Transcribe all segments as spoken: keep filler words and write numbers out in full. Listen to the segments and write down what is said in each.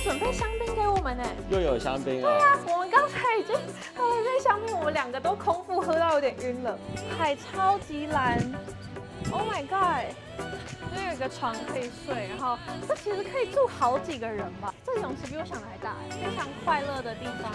准备香槟给我们呢， 又有香槟啊！ 对啊，我们刚才已经喝了一杯香槟，我们两个都空腹喝到有点晕了。海超级蓝 ，Oh my god！ 这有一个床可以睡，然后这其实可以住好几个人吧。这个泳池比我想的还大，非常快乐的地方。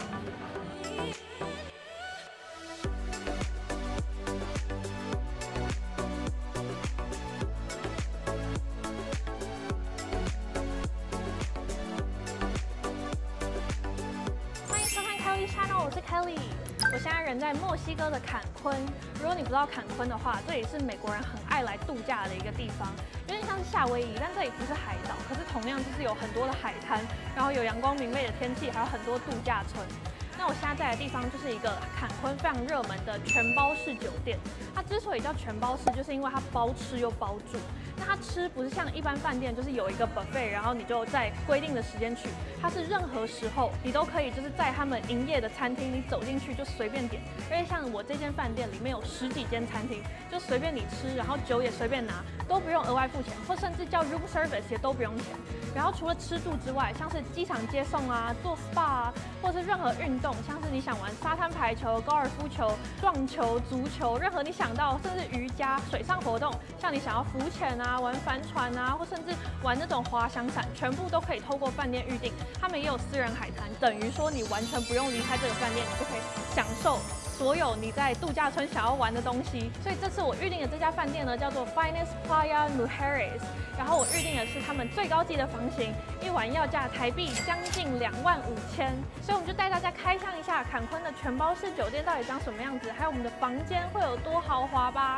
欢迎收看 Kelly Channel， 我是 Kelly。我现在人在墨西哥的坎昆。如果你不知道坎昆的话，这里是美国人很爱来度假的一个地方，有点像是夏威夷，但这里不是海岛，可是同样就是有很多的海滩，然后有阳光明媚的天气，还有很多度假村。那我现在在的地方就是一个坎昆非常热门的全包式酒店。它之所以叫全包式，就是因为它包吃又包住。那它吃不是像一般饭店，就是有一个 buffet， 然后你就在规定的时间去。它是任何时候你都可以，就是在他们营业的餐厅，你走进去就随便点。而且像我这间饭店里面有十几间餐厅，就随便你吃，然后酒也随便拿，都不用额外付钱，或甚至叫 room service 也都不用钱。然后除了吃住之外，像是机场接送啊、做 S P A 啊，或是任何运动，像是你想玩沙滩排球、高尔夫球、撞球、足球，任何你想到，甚至瑜伽、水上活动，像你想要浮潜啊、玩帆船啊，或甚至玩那种滑翔伞，全部都可以透过饭店预定。他们也有私人海滩，等于说你完全不用离开这个饭店，你就可以享受所有你在度假村想要玩的东西。所以这次我预定的这家饭店呢，叫做 Finest Playa Mujeres， 然后我预定的是他们最高级的房型，一晚要价台币将近两万五千。所以我们就带大家开箱一下坎昆的全包式酒店到底长什么样子，还有我们的房间会有多豪华吧。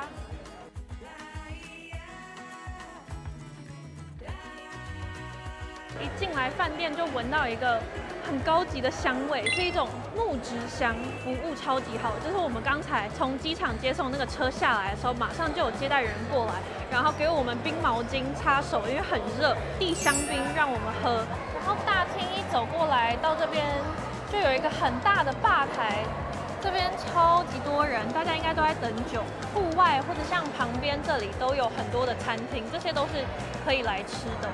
一进来饭店就闻到一个很高级的香味，是一种木质香，服务超级好。就是我们刚才从机场接送那个车下来的时候，马上就有接待人过来，然后给我们冰毛巾擦手，因为很热，递香槟让我们喝。然后大厅一走过来到这边，就有一个很大的吧台，这边超级多人，大家应该都在等酒。户外或者像旁边这里都有很多的餐厅，这些都是可以来吃的。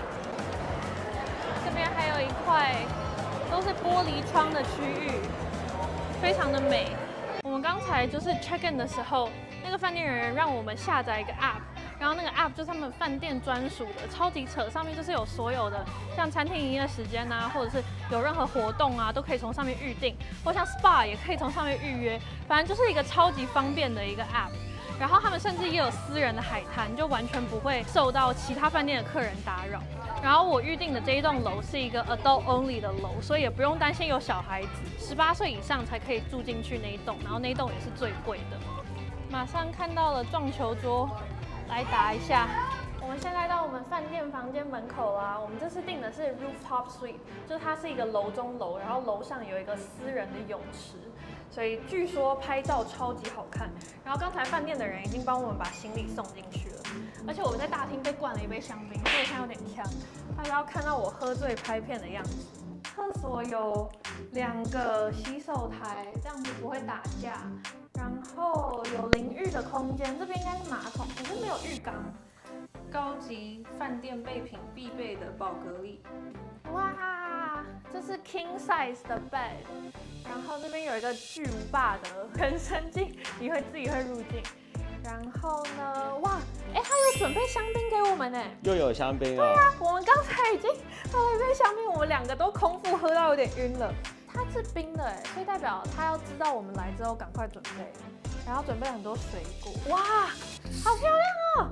这边还有一块都是玻璃窗的区域，非常的美。我们刚才就是 check in 的时候，那个饭店人员让我们下载一个 app， 然后那个 app 就是他们饭店专属的，超级扯。上面就是有所有的像餐厅营业时间啊，或者是有任何活动啊，都可以从上面预定，或像 S P A 也可以从上面预约，反正就是一个超级方便的一个 app。然后他们甚至也有私人的海滩，就完全不会受到其他饭店的客人打扰。然后我预定的这一栋楼是一个 adult only 的楼，所以也不用担心有小孩子，十八岁以上才可以住进去那一栋，然后那一栋也是最贵的。马上看到了撞球桌，来打一下。我们现在到我们饭店房间门口啦。我们这次订的是 rooftop suite， 就是它是一个楼中楼，然后楼上有一个私人的泳池。所以据说拍照超级好看，然后刚才饭店的人已经帮我们把行李送进去了，而且我们在大厅被灌了一杯香槟，所以我现在有点呛，大家要看到我喝醉拍片的样子。厕所有两个洗手台，这样子不会打架，然后有淋浴的空间，这边应该是马桶，可是没有浴缸。高级饭店备品必备的宝格丽，哇，这是 king size 的 bed。然后这边有一个巨无霸的人生镜，你会自己会入镜。然后呢，哇，哎，他有准备香槟给我们呢， 又有香槟啊！ 对啊，我们刚才已经喝了一杯香槟，我们两个都空腹喝到有点晕了。它是冰的哎，所以代表他要知道我们来之后赶快准备，然后准备很多水果，哇，好漂亮哦！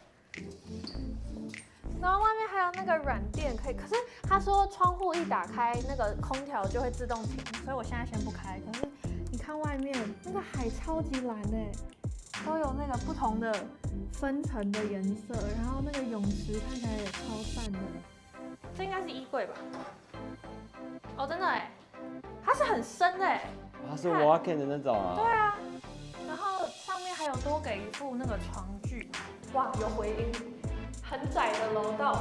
然后外面还有那个软垫可以，可是他说窗户一打开，那个空调就会自动停，所以我现在先不开。可是你看外面那个海超级蓝哎，都有那个不同的分层的颜色，然后那个泳池看起来也超赞的。这应该是衣柜吧？哦，真的哎，它是很深的哎， 它是 walk-in 的那种啊。 对啊，然后上面还有多给一副那个床具，哇，有回音。很窄的楼道，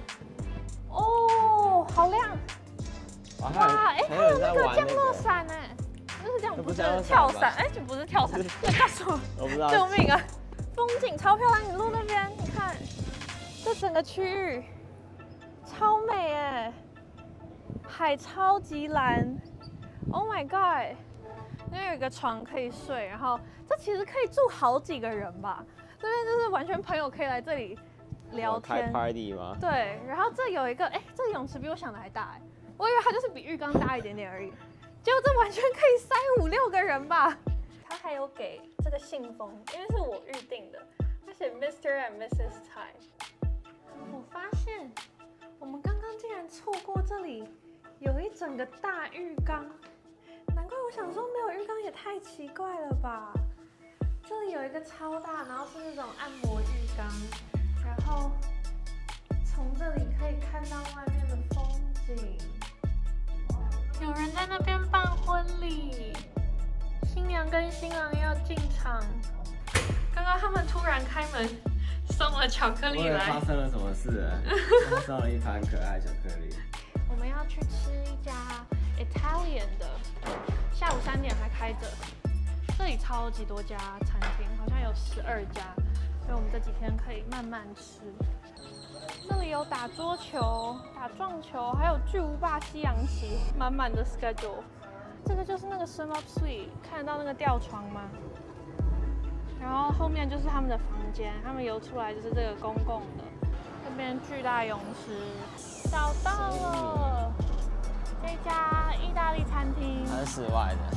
哦，好亮！哇，哎，还有那个降落伞哎，那是这样，不是跳伞，哎，这不是跳伞，这叫什么？ 我不知道。 救命啊！风景超漂亮，你路那边，你看，这整个区域超美哎， 海超级蓝 ，Oh my god！ 那边有一个床可以睡，然后这其实可以住好几个人吧。这边就是完全朋友可以来这里聊天。 开 party 吗？ 对，然后这有一个，哎，这个泳池比我想的还大哎，我以为它就是比浴缸大一点点而已，结果这完全可以塞五六个人吧。他还有给这个信封，因为是我预定的，他写 Mister and Missus Tai。我发现我们刚刚竟然错过这里有一整个大浴缸。难怪我想说没有浴缸也太奇怪了吧！这里有一个超大，然后是那种按摩浴缸，然后从这里可以看到外面的风景。有人在那边办婚礼，新娘跟新郎要进场。刚刚他们突然开门送了巧克力来， 发生了什么事？送了一盘可爱巧克力。 我们要去吃一家 Italian 的。下午三点还开着，这里超级多家餐厅，好像有十二家，所以我们这几天可以慢慢吃。这里有打桌球、打撞球，还有巨无霸西洋棋，满满的 schedule。这个就是那个 Swim Up Suite， 看得到那个吊床吗？然后后面就是他们的房间，他们游出来就是这个公共的。这边巨大泳池，找到了。这家意大利餐厅， 它是室外的。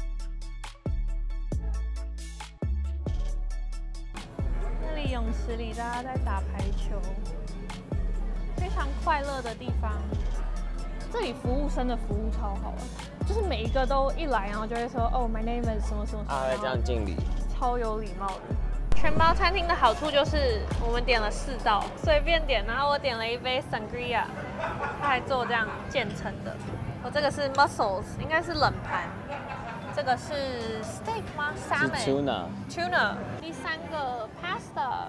那里泳池里大家在打排球，非常快乐的地方。这里服务生的服务超好，就是每一个都一来，然后就会说哦 ，My name is 什么什么什么， 他会这样敬礼， 超有礼貌的。全包餐厅的好处就是我们点了四道，随便点，然后我点了一杯 sangria， 他还做这样渐层的。我这个是 mussels， 应该是冷盘。这个是 steak 吗 ？salmon。 是 tuna。 tuna。第三个 pasta。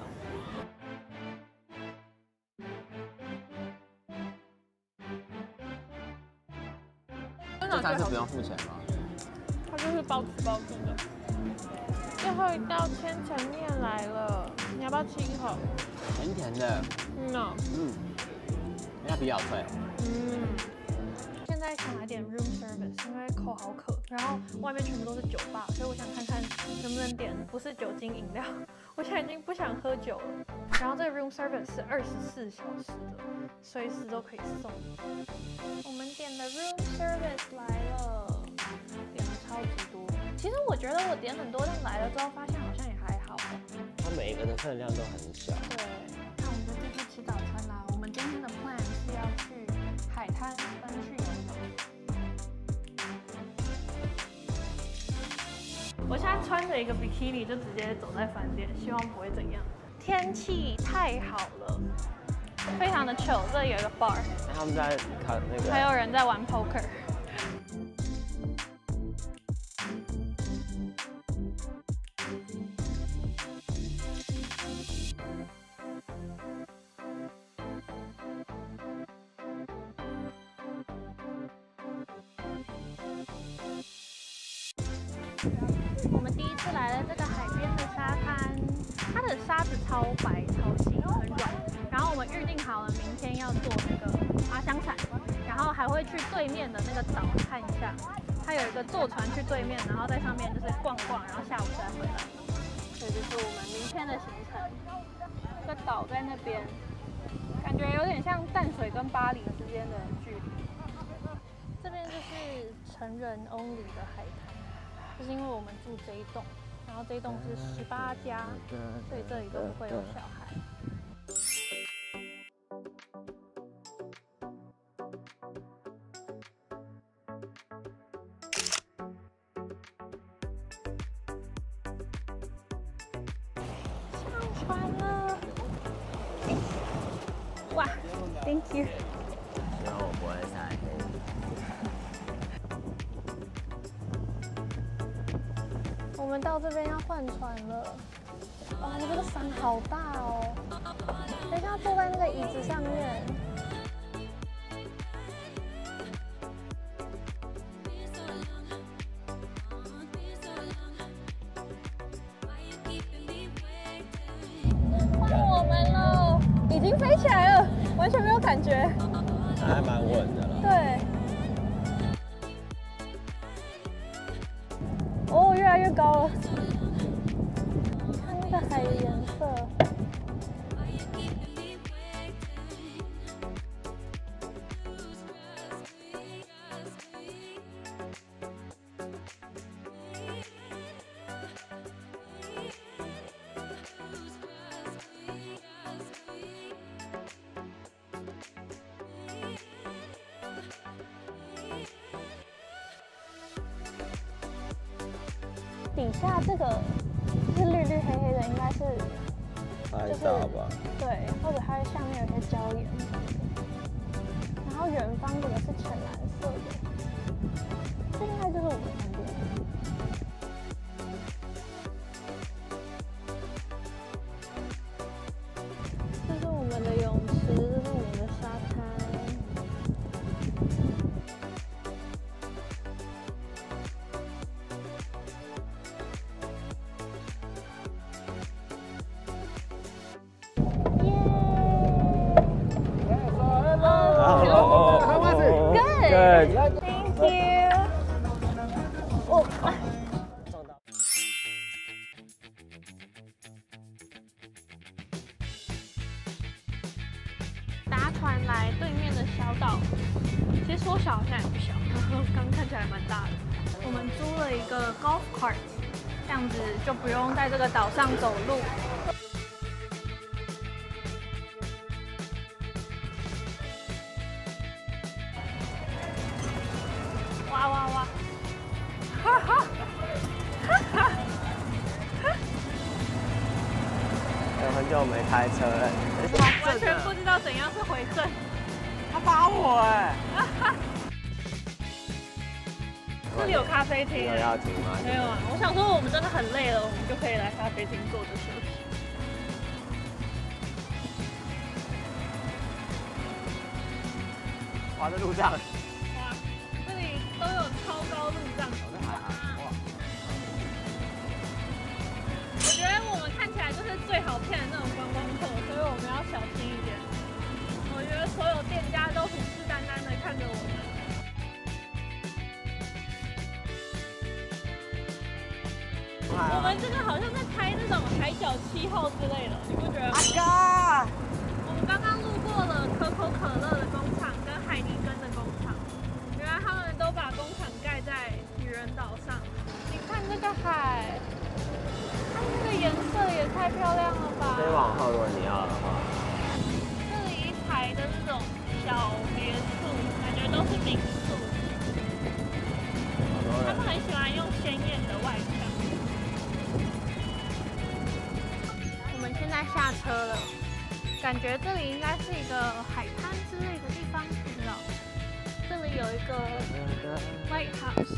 这餐是不用付钱吗？ 它就是包吃包住的。最后一道千层面来了，你要不要吃一口？ 甜甜的。 嗯哦。 嗯。它比较脆。嗯。 现在想来点 room service， 因为口好渴，然后外面全部都是酒吧，所以我想看看能不能点不是酒精饮料。我现在已经不想喝酒了。然后这个 room service 是二十四小时的，随时都可以送。我们点的 room service 来了，点了超级多。其实我觉得我点很多，但来了之后发现好像也还好。 它每一个的分量都很小。 对，那我们就继续吃早餐啦。我们今天的 plan 是要去海滩跟去游泳。我现在穿着一个比基尼就直接走在饭店，希望不会怎样。天气太好了，非常的 chill。这里有一个 bar， 他们在看那个， 还有人在玩 poker。我们第一次来了这个海边的沙滩，它的沙子超白超细，很软。然后我们预定好了明天要做那个滑翔伞，然后还会去对面的那个岛看一下。它有一个坐船去对面，然后在上面就是逛逛，然后下午再回来。这就是我们明天的行程。这个岛在那边，感觉有点像淡水跟巴黎之间的距离。这边就是成人 only 的海滩。就是因为我们住这一栋，然后这一栋是十八家，所以这里都不会有小孩。上船了，哇 ，Thank you。 然后我不会晒黑。 我们到这边要换船了，哦，这个伞好大哦！等一下坐在那个椅子上面。换我们喽，已经飞起来了，完全没有感觉。 还蛮稳的了。 对， 高了。你看那个海的颜色。底下这个是绿绿黑黑的，应该是拍照吧。 对，或者它下面有些礁岩什么的。然后远方这个是浅蓝色的，这应该就是我们的饭店。这是我们的泳池，这是我们的沙滩。Good. Thank you. 哦，搭船来对面的小岛，其实说小好像也不小，刚看起来蛮大的。我们租了一个 golf cart， 这样子就不用在这个岛上走路。哇哇哇！哈哈哈哈！ 有很久没开车了， 完全不知道怎样是回正。 他扒我哎！ 这里有咖啡厅。 有要停吗？ 没有啊，我想说我们真的很累了，我们就可以来咖啡厅坐着休息。 滑在路上。 都有超高路障，我觉得我们看起来就是最好骗的那种观光客，所以我们要小心一点。我觉得所有店家都虎视眈眈的看着我们。我们这个好像在拍那种海角七号之类的，你不觉得吗？ 阿哥， 我们刚刚路过了可口可乐的工厂跟海尼根的工厂。原来他们都把工厂盖在女人岛上。你看这个海，它那个颜色也太漂亮了吧！ 可以往后，如果你要的话。 这里一排的这种小别墅，感觉都是民宿。他们很喜欢用鲜艳的外墙。我们现在下车了，感觉这里应该是一个海滩之类的地方，不知道。这里有一个 lighthouse。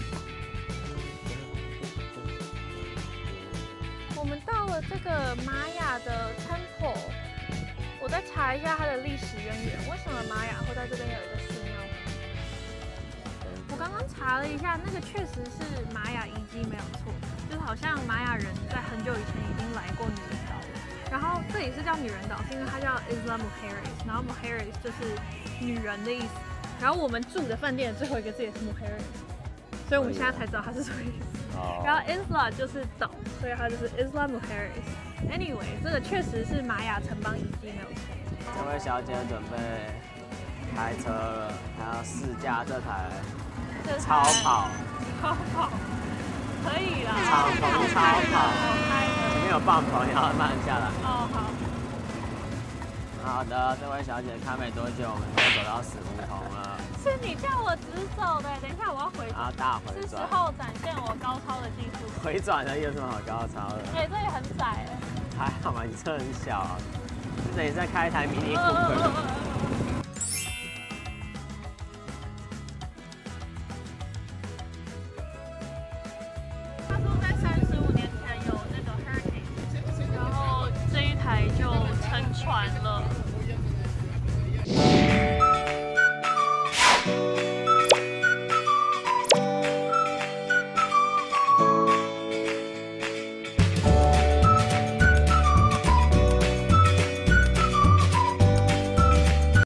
我们到了这个玛雅的 temple， 我再查一下它的历史渊源，为什么玛雅会在这边有一个寺庙？我刚刚查了一下，那个确实是玛雅遗迹，没有错，就是好像玛雅人在很久以前已经来过女人岛了。然后这里是叫女人岛，是因为它叫 Isla Mujeres， 然后 Mujeres 就是女人的意思。然后我们住的饭店的最后一个字也是 Mujeres， 所以我们现在才知道它是什么意思。然后 Isla 就是岛，所以它就是 Isla Mujeres。Anyway， 这个确实是玛雅城邦遗迹，没有错。 这位小姐准备开车了，她要试驾这台超跑。 超跑可以啦， 敞篷超跑， 开的。 没有棒跑，你要慢下来。 哦，好。 好的，这位小姐开没多久，我们就走到死胡同了。 是你叫我直走的，等一下我要回转。 啊，大回转。 是时候展现我高超的技术。 回转的有什么好高超的？ 哎、欸，这也很窄哎。 还好嘛，你车很小，就等于在开一台迷你 Cooper。